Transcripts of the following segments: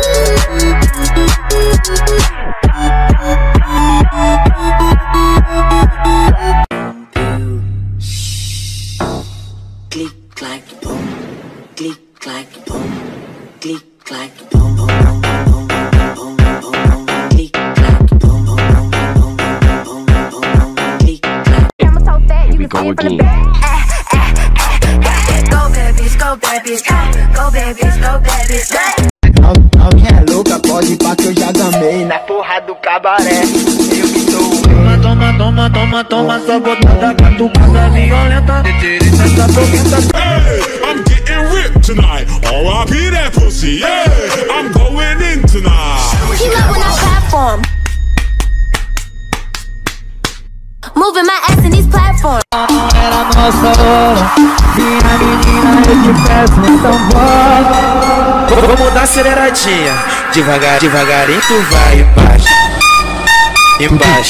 Novinha é louca, pode ir pra que eu já gamei na porra do cabaré. Eu que sou o rei. Toma, só botada, catucada violenta. Essa tormenta. Hey, I'm getting ripped tonight. R.I.P. that pussy, yeah. I'm going in tonight. He love when I platform. Moving my ass in these platforms. Era nossa hora, minha menina, eu te peço, então bora. Vamos dar aceleradinha, devagarinho tu vai embaixo.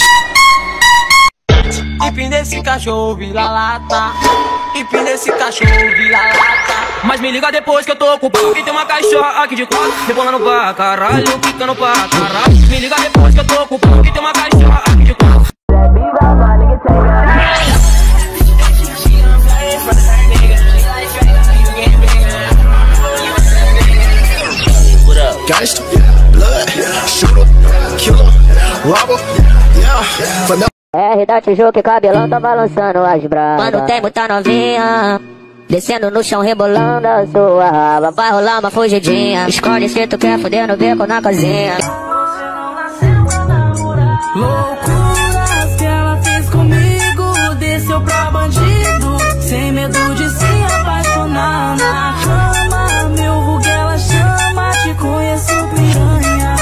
Empina esse cachorro, vira-lata. Empina esse cachorro, vira-lata. Mas me liga depois que eu tô com o pau. E tem uma cachorra aqui de quatro, rebolando pra caralho, quicando pra caralho. Me liga depois que eu tô com o pau. E tem uma cachorra aqui de quatro. Gangsta, blood, shooter, killer, robber, yeah. R da Tijuca, cabelão tá balançando as bravas. Mano, tem muita novinha descendo no chão, rebolando a sua raba. Vai rolar uma fugidinha. Escolhe se tu quer foder no beco na casinha. Loucuras que ela fez comigo, desceu pra bandido, sem medo de se apaixonar na cama. Meu vulgo ela chama, te conheço piranha.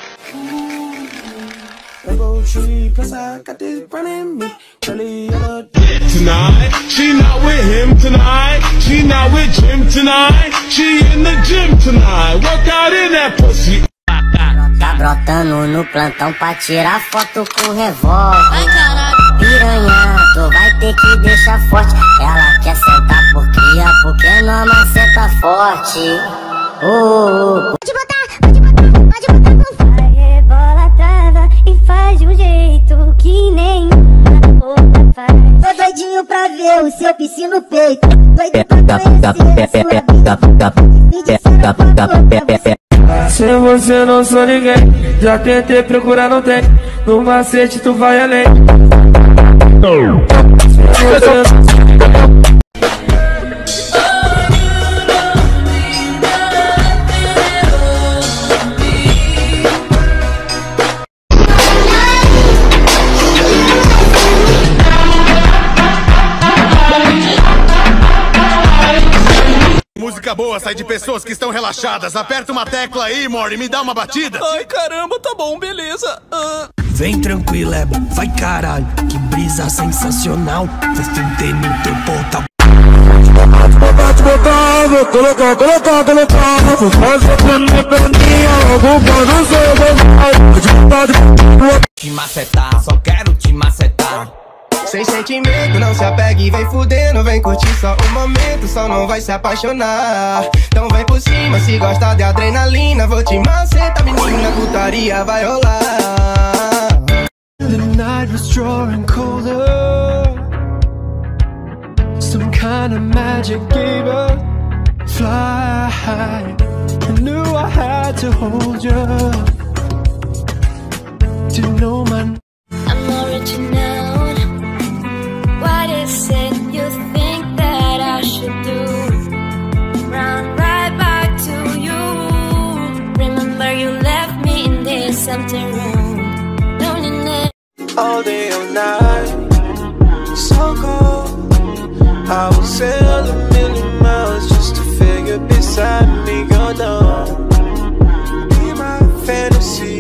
Tonight, she not with him tonight. She not with Jim tonight. She in the gym tonight. Work out in that pussy. Tá brotando no plantão pra tirar foto com revólver. Piranha, tu vai ter que deixar forte. Ela quer sentar por cria, porque não maceta forte. Pode botar com fome. Vai, rebola, trava e faz de um jeito que nem outra faz. Tô doidinho pra ver o seu piscino no peito. Doido pra conhecer sua vida. Me disseram quando você. Sem você não sou ninguém. Já tentei procurar, não tem. No macete tu vai além. Música boa sai de pessoas que estão relaxadas. Aperta uma tecla aí, Mori, me dá uma batida. Ai, caramba, tá bom, beleza. Vem tranquilo, Eba, vai caralho. Que brisa sensacional. Vou fuder no teu portal. Vou colocar. Vou fazer pra minha perninha. Logo quando sou Te macetar, só quero te macetar. sem sentimento, não se apegue e vem fudendo. Vem curtir só um momento, só não vai se apaixonar. Então vem por cima, se gosta de adrenalina. Vou te macetar, menina, putaria vai rolar. The night was drawing colder. Some kind of magic gave us fly. I knew I had to hold you. To know my I'm original. What is it you think that I should do? Run right back to you. Remember you left me in this empty room. Loneliness. all day, all night. So cold. I will sail 1,000,000 miles just to figure beside me. You're done. Be my fantasy.